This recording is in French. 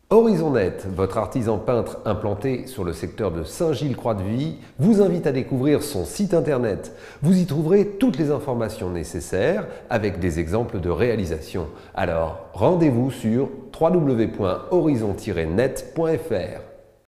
HorizonNet, votre artisan peintre implanté sur le secteur de Saint-Gilles-Croix-de-Vie, vous invite à découvrir son site internet. Vous y trouverez toutes les informations nécessaires avec des exemples de réalisation. Alors, rendez-vous sur www.horizon-net.fr.